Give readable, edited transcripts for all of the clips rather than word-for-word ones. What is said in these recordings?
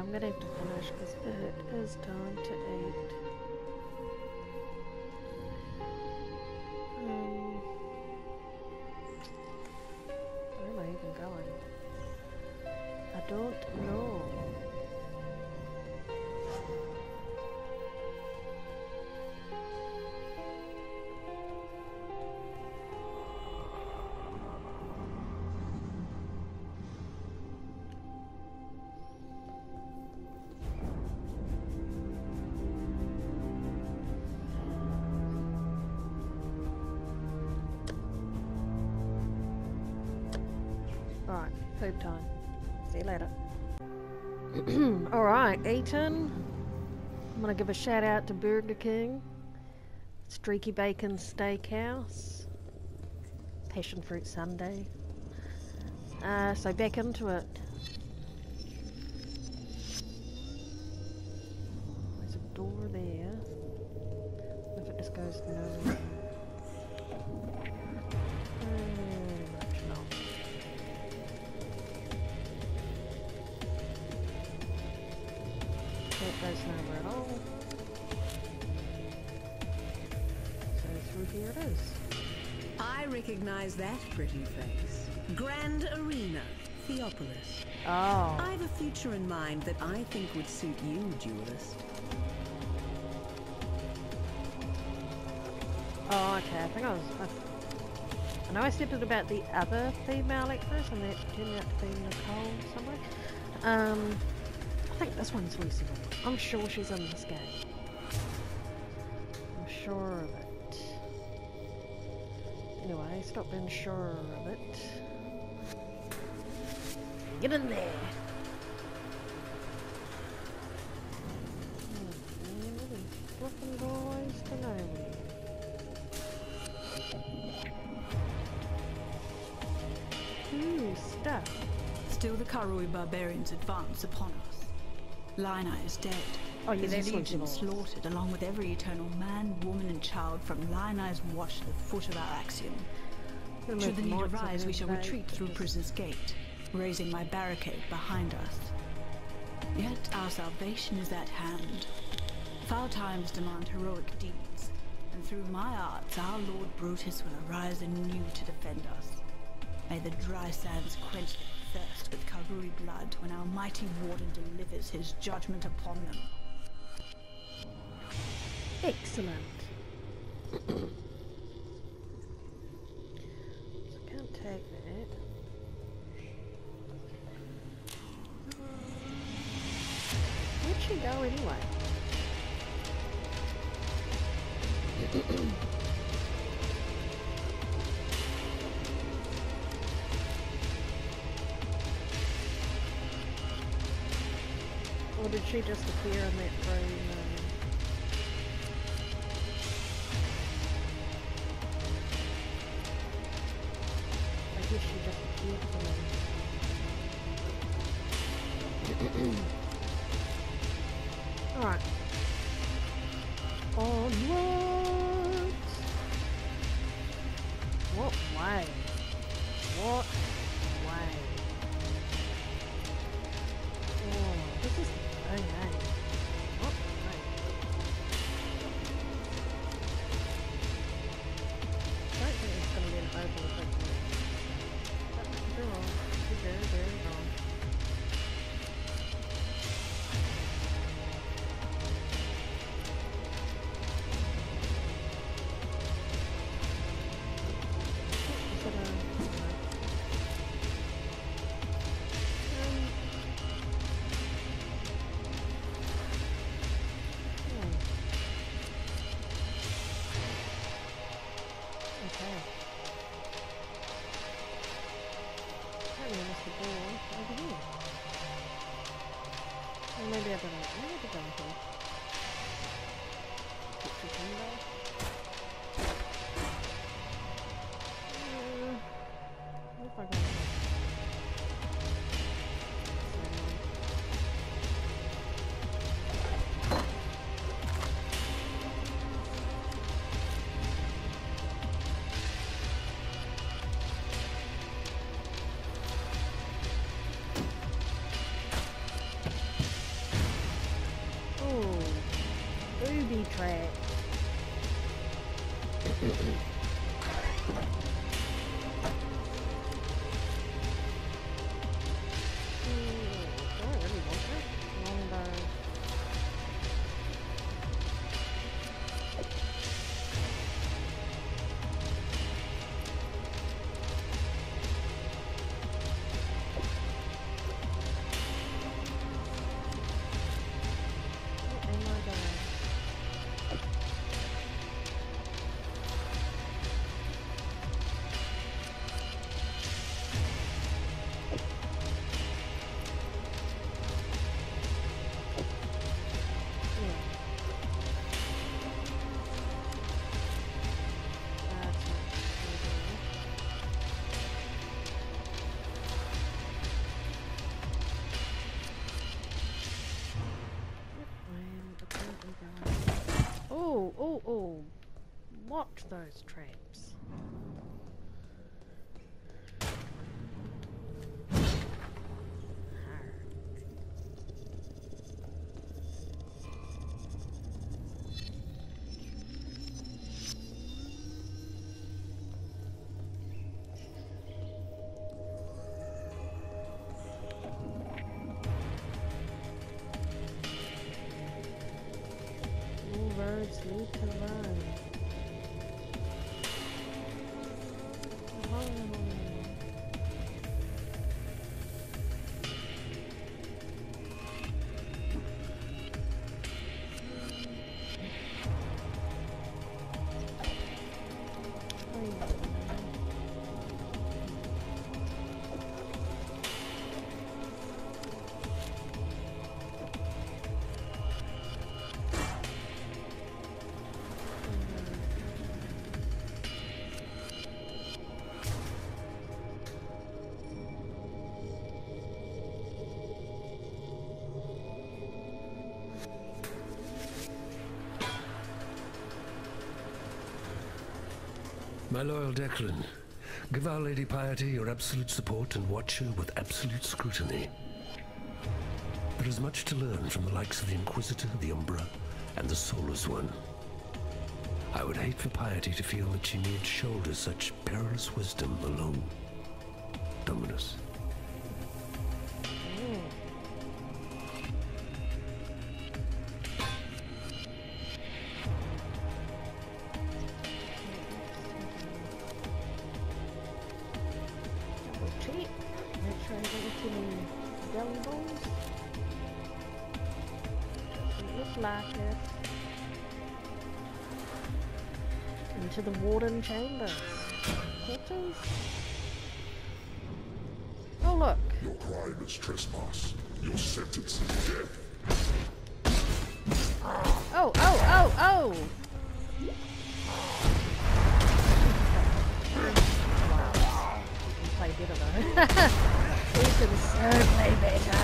I'm gonna have to finish because it is time to eat. Where am I even going? I don't know. Alright, poop time. See you later. Alright, eaten. I'm gonna give a shout out to Burger King, Streaky Bacon Steakhouse, Passion Fruit Sundae. So back into it. There's a door there. If it just goes nowhere. Much not. That goes nowhere at all. So through here it is. I recognize that pretty face. Grand Arena, Theopolis. Oh. I've a future in mind that I think would suit you, duelist. Oh, okay. I think I know I said it about the other female actress, and that turned out to be Nicole somewhere. I think this one's Lucy Liu. I'm sure she's in this game. I'm sure of it. Anyway, stop being sure of it. Get in there! Flipping doorways to nowhere. Ooh, stuff. Still the Karui barbarians advance upon us. Lina is dead. Oh, yeah, His that's legion what it was. slaughtered, along with every eternal man, woman, and child from Lina's watch to the foot of our axiom. Should the need arise, we shall retreat through Prisoner's Gate, raising my barricade behind us. Yet our salvation is at hand. Foul times demand heroic deeds, and through my arts our Lord Brutus will arise anew to defend us. May the dry sands quench their thirst with Karui blood when our mighty warden delivers his judgment upon them. Excellent. So can't take that. Where'd she go anyway? Or did she just appear in that room? I guess she just appeared for me. Alright. Onwards! What way? What way? Oh, this is the thing, eh? What way? I don't think it's going to be an oval quickly. But I could be wrong. I could be very, very wrong. Is it a... Okay. Apparently there's the door over here. Or maybe I don't know. Maybe I don't know. Picture window. What if I go in here? Oh, watch those traps. Roads lead to Rome. My loyal Declan, give Our Lady Piety your absolute support and watch her with absolute scrutiny. There is much to learn from the likes of the Inquisitor, the Umbra, and the Soulless One. I would hate for Piety to feel that she need shoulder such perilous wisdom alone. Dominus. Into the Warden Chamber. Portals? Oh, look. Your crime is trespass. Your sentence is death. Oh! You can play better though. You can so play better.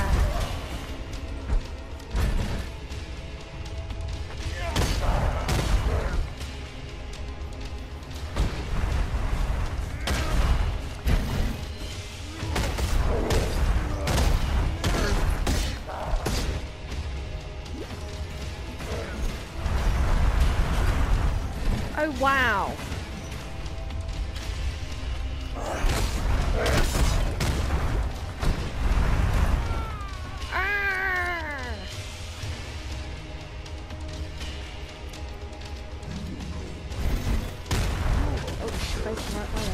Oh, wow. Oh, space right there.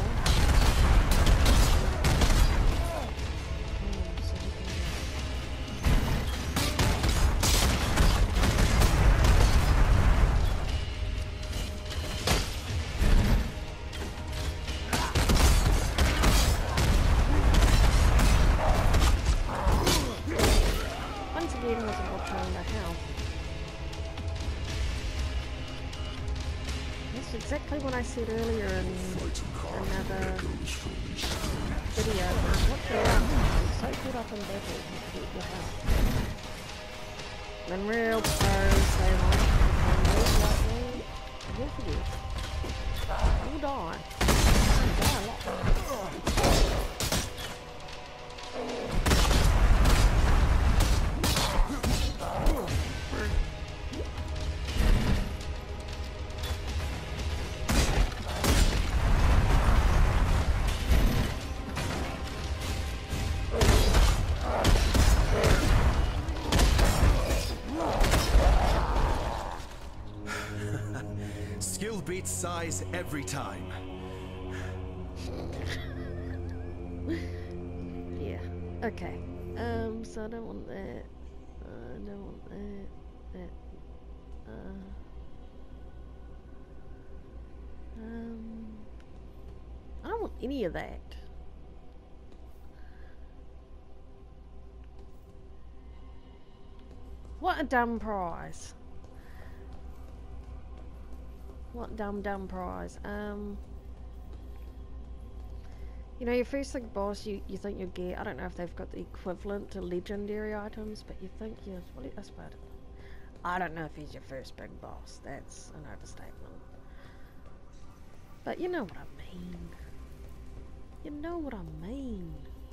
Exactly what I said earlier in another video. What the hell? I'm so caught up in battle. When real pros say like me, you'll forget. You'll die. You'll die a lot. size every time. Yeah. Okay. So I don't want that. I don't want that. That. I don't want any of that. What a dumb prize. What dumb prize. You know, your first big boss you think you'll get, I don't know if they've got the equivalent to legendary items, but you think you, well, that's about it. I don't know if he's your first big boss, that's an overstatement. But you know what I mean. You know what I mean.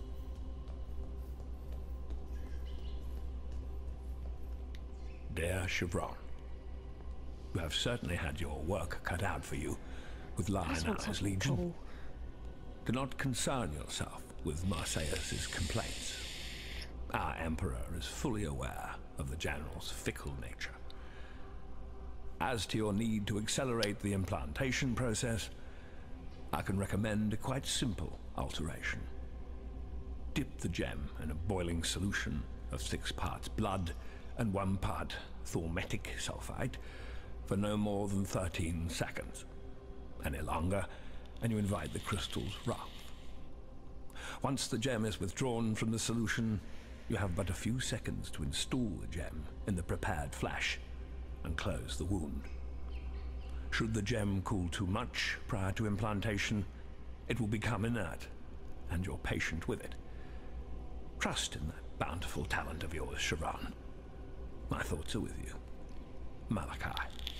Dear Chevron, you have certainly had your work cut out for you with Lionel's Legion. Cool. Do not concern yourself with Marseilles' complaints. Our Emperor is fully aware of the General's fickle nature. As to your need to accelerate the implantation process, I can recommend a quite simple alteration. Dip the gem in a boiling solution of 6 parts blood and 1 part thormetic sulfide for no more than 13 seconds. Any longer, and you invite the crystal's wrath. Once the gem is withdrawn from the solution, you have but a few seconds to install the gem in the prepared flesh and close the wound. Should the gem cool too much prior to implantation, it will become inert, and you're patient with it. Trust in that bountiful talent of yours, Chevron. My thoughts are with you. Malachi.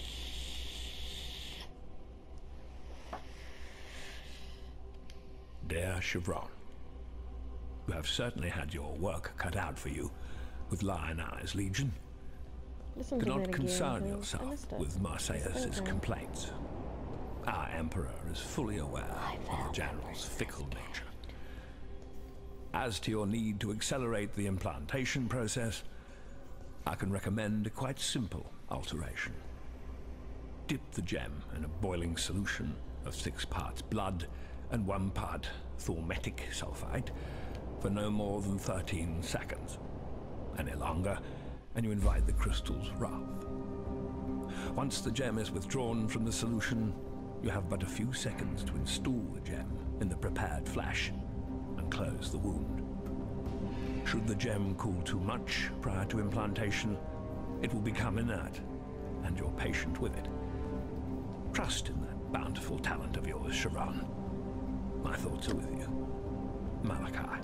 Dear Chevron, you have certainly had your work cut out for you with Lionel's Legion. Listen Do to not that concern again, yourself with Marseilles' complaints. Our Emperor is fully aware of the General's fickle nature. As to your need to accelerate the implantation process, I can recommend a quite simple alteration. Dip the gem in a boiling solution of 6 parts blood and 1 part thormetic sulfide for no more than 13 seconds. Any longer, and you invite the crystal's wrath. Once the gem is withdrawn from the solution, you have but a few seconds to install the gem in the prepared flesh and close the wound. Should the gem cool too much prior to implantation, it will become inert, and you're patient with it. Trust in that bountiful talent of yours, Chevron. My thoughts are with you. Malachi.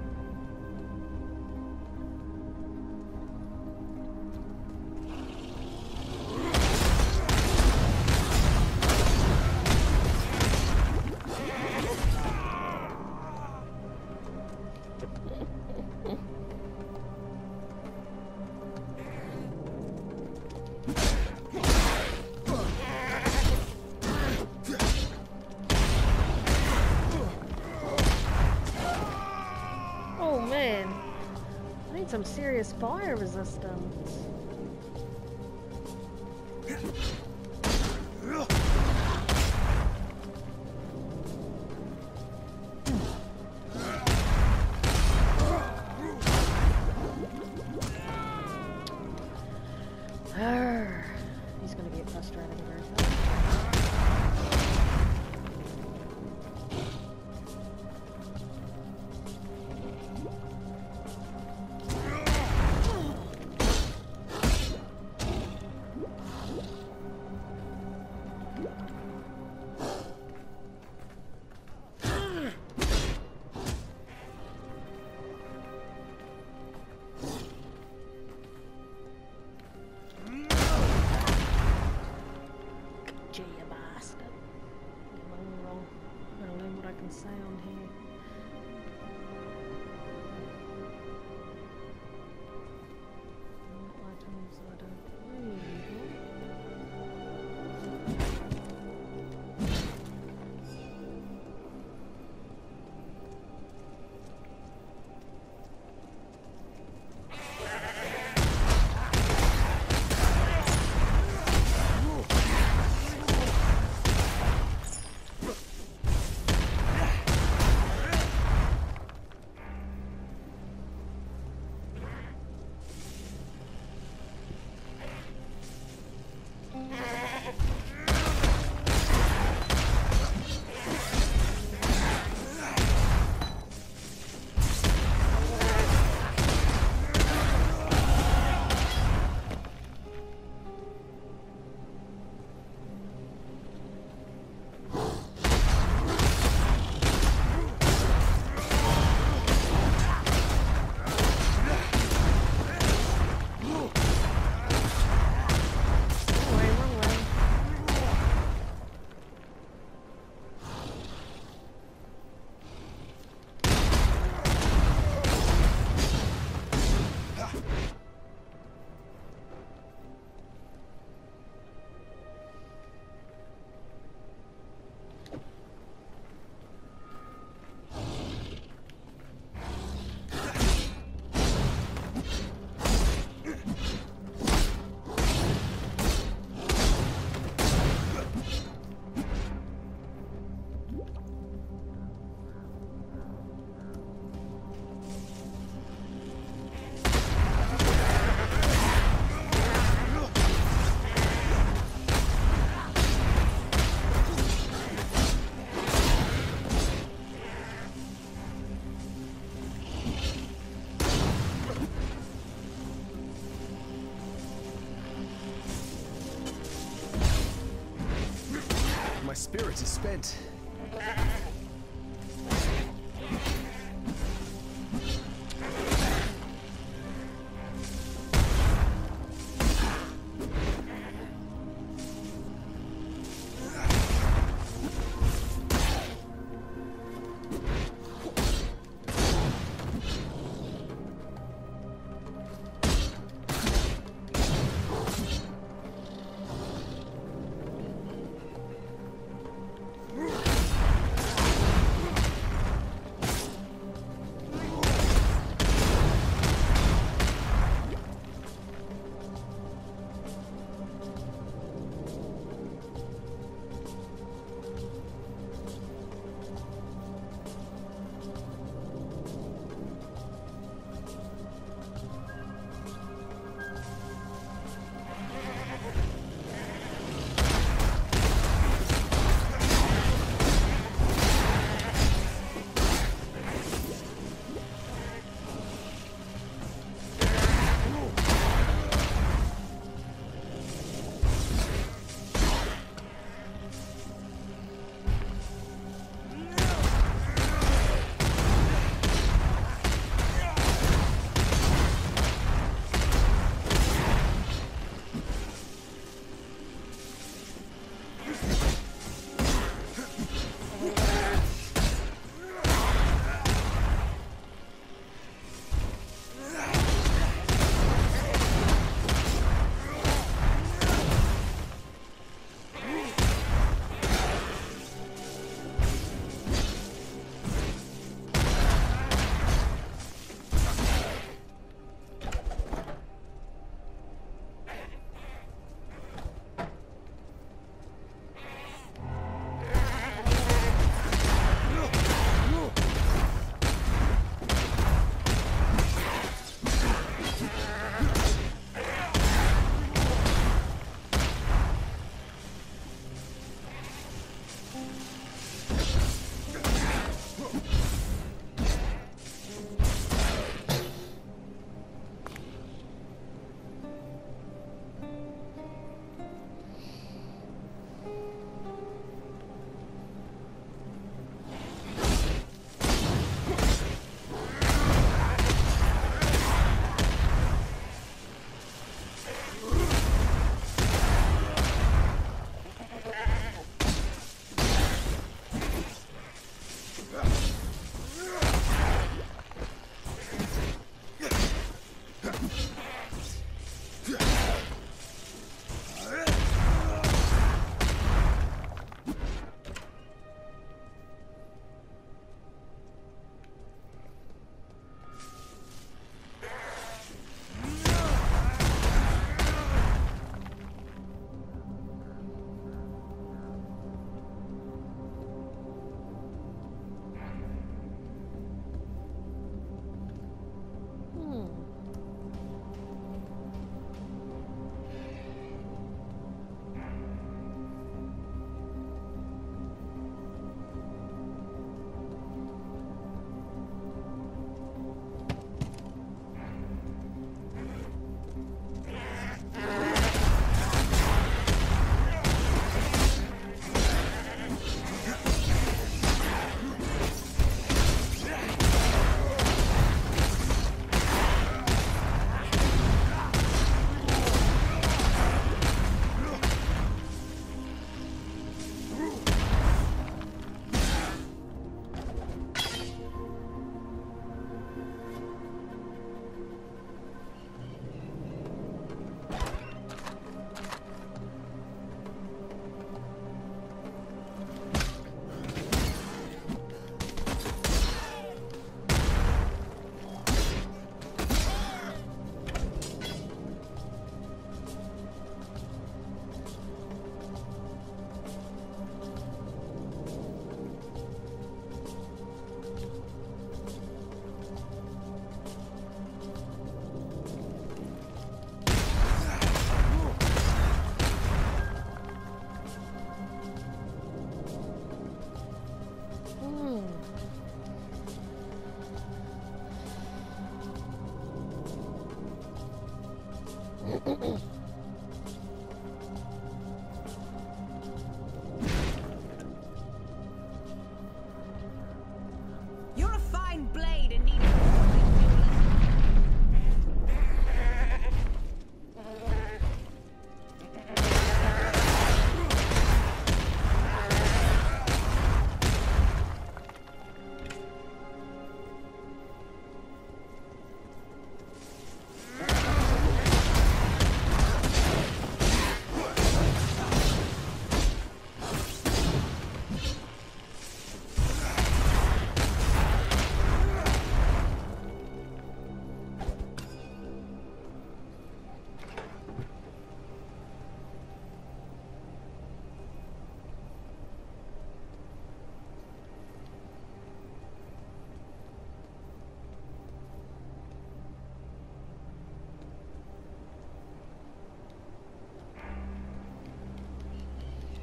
Some serious fire resistance. He's gonna get frustrated very fast. Sound here. Items I don't really spirit is spent.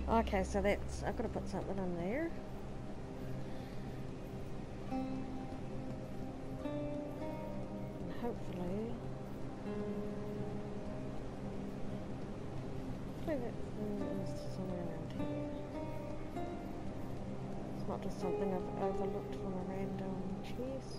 Okay, so that's... I've got to put something in there. And hopefully... Hopefully that is somewhere around here. It's not just something I've overlooked from a random chest.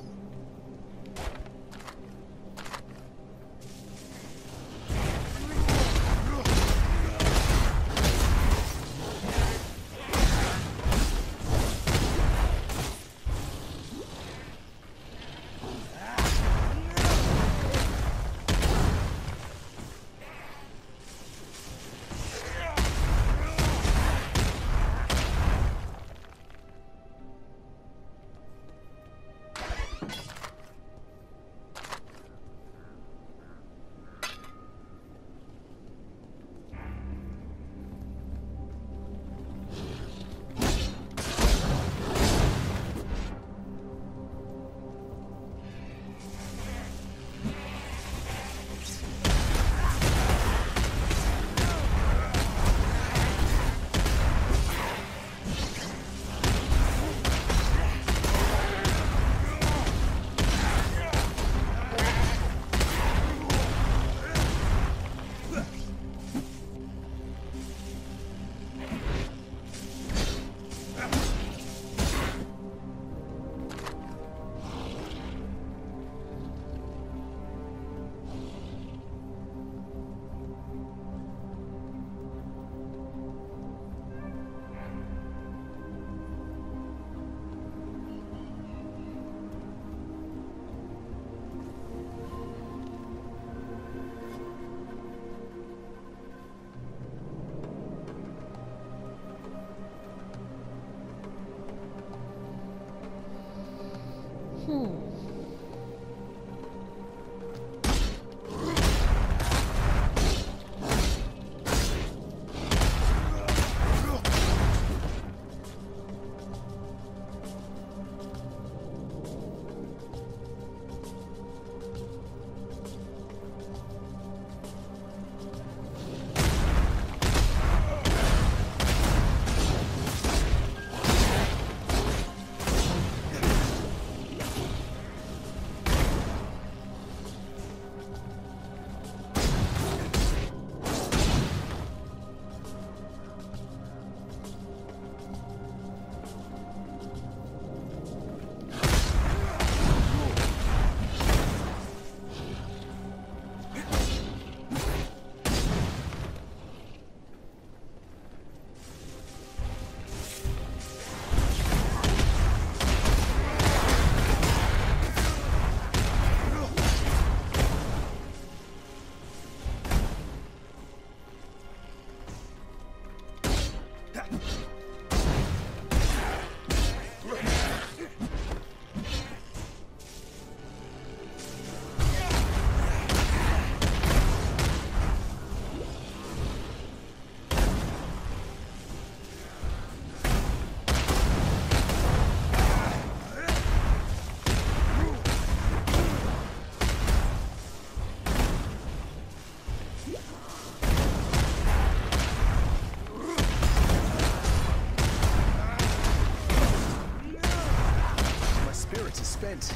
spent.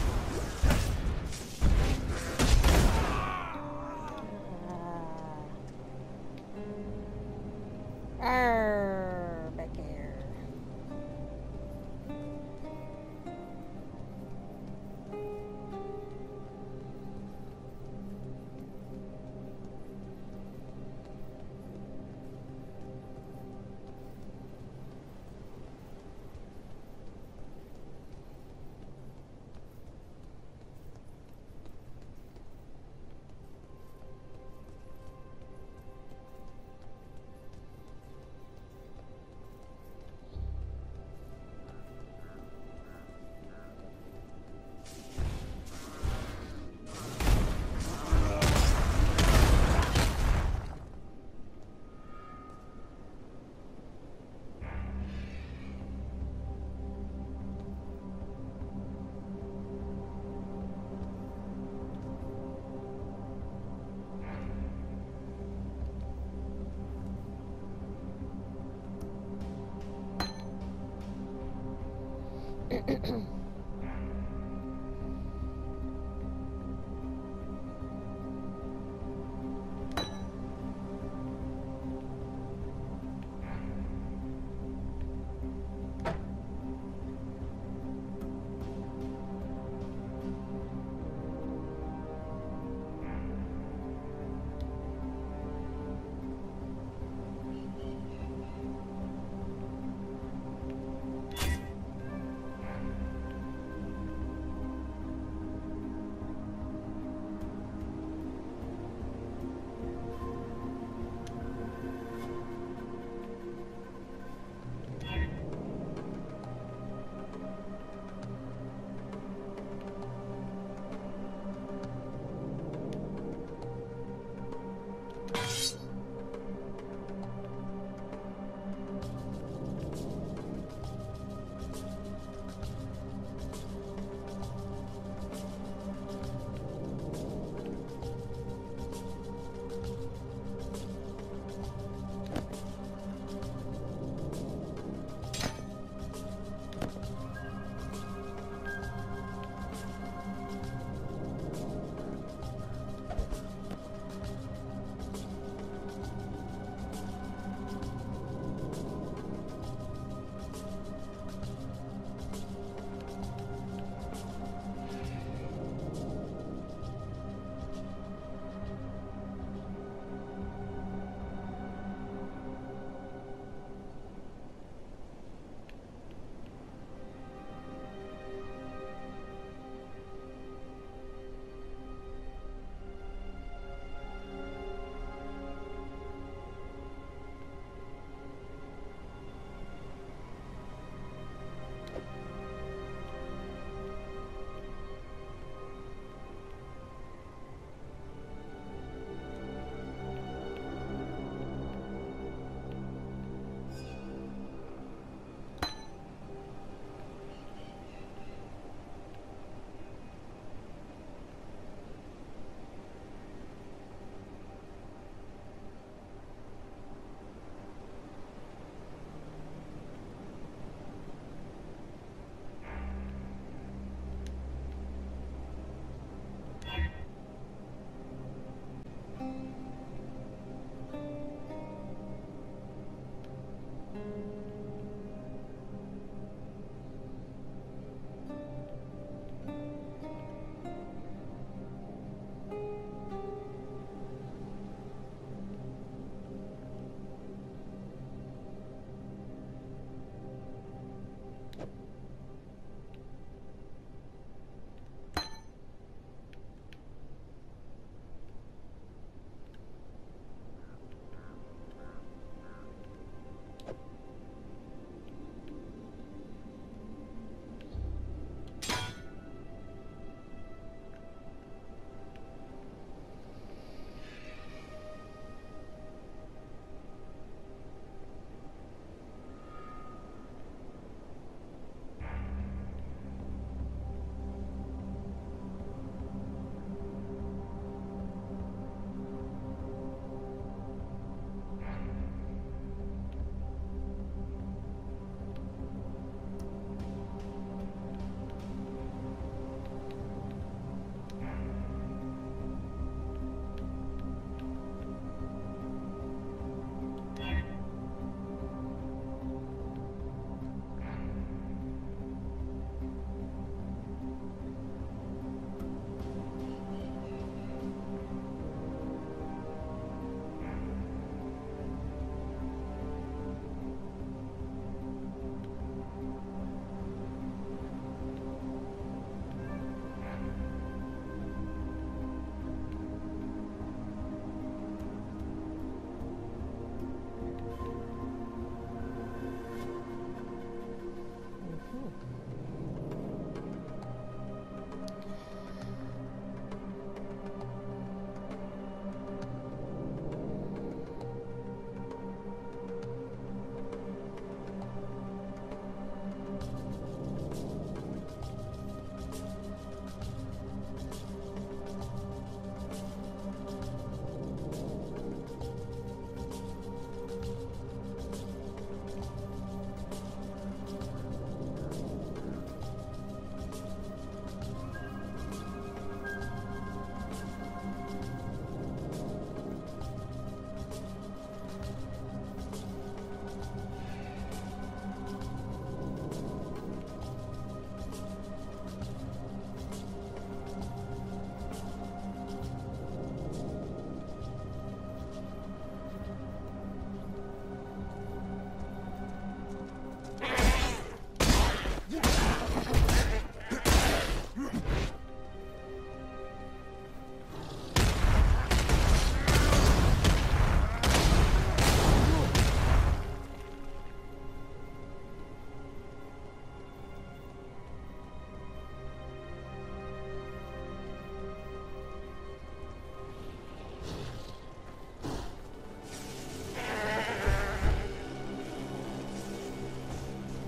Back here.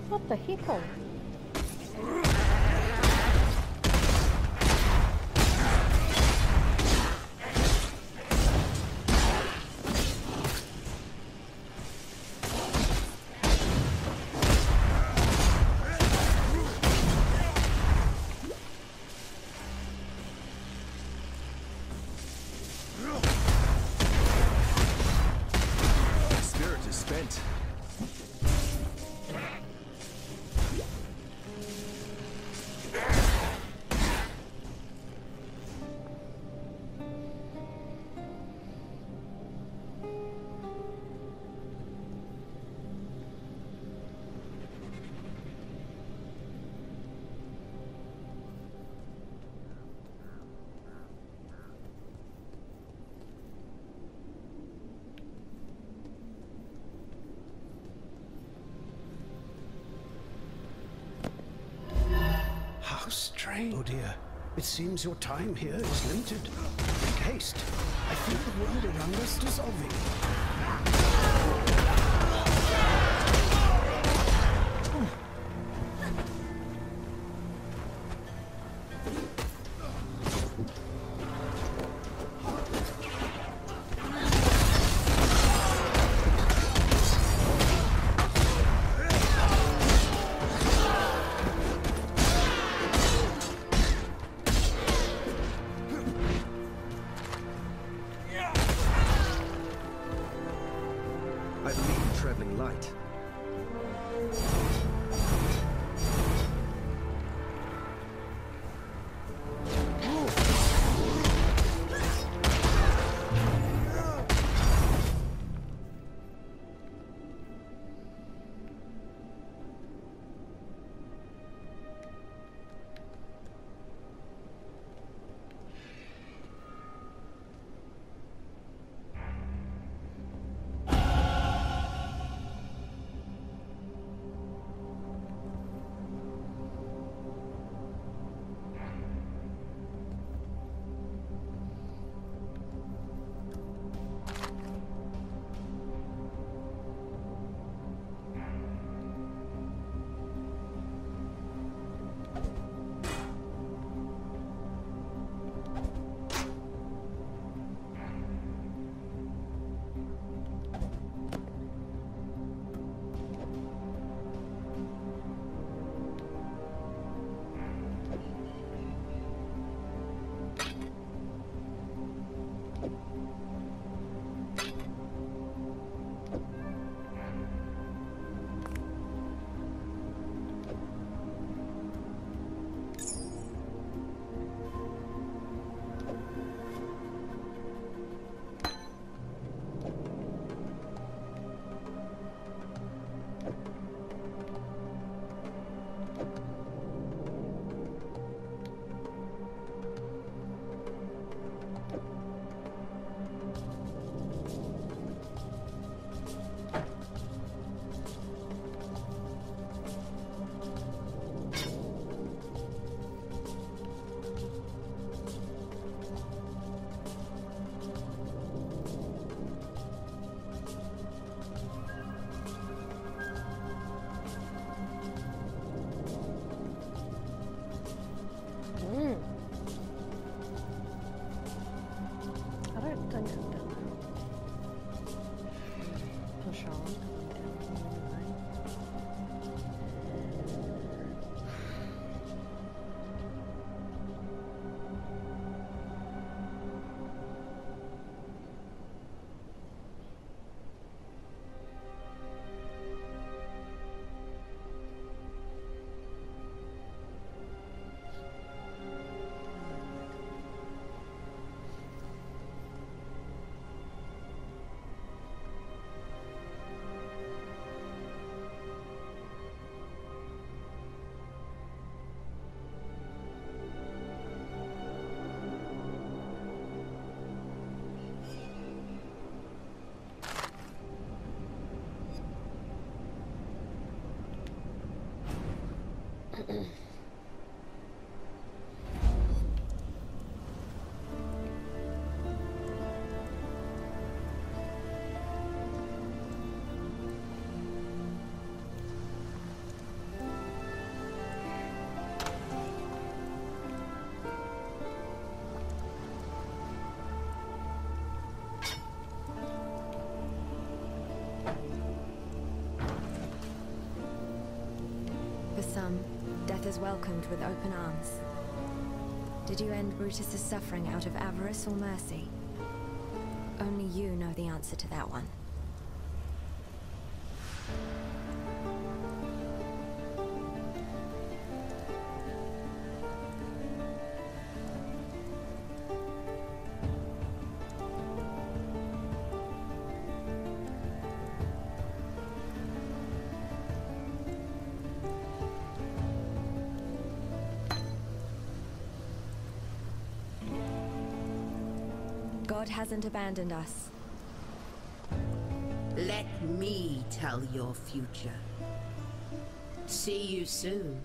What the heckle? Strange. Oh dear. It seems your time here is limited. Make haste. I feel the world around us dissolving. For some, death is welcomed with open arms. Did you end Brutus's suffering out of avarice or mercy? Only you know the answer to that one. God hasn't abandoned us. Let me tell your future. See you soon.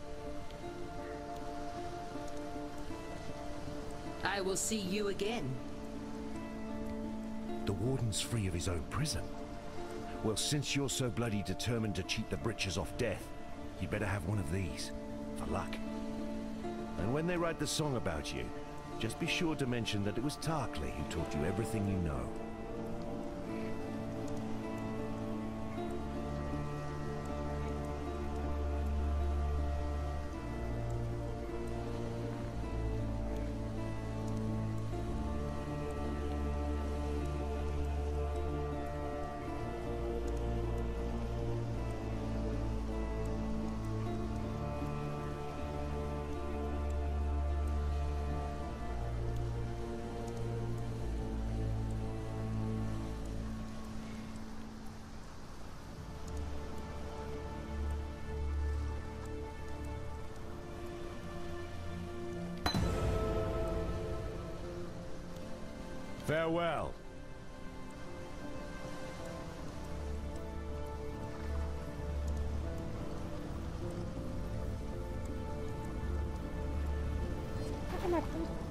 I will see you again. The Warden's free of his own prison. Well, since you're so bloody determined to cheat the britches off death, you better have one of these, for luck. And when they write the song about you, just be sure to mention that it was Tarkley who taught you everything you know. Farewell. Look at my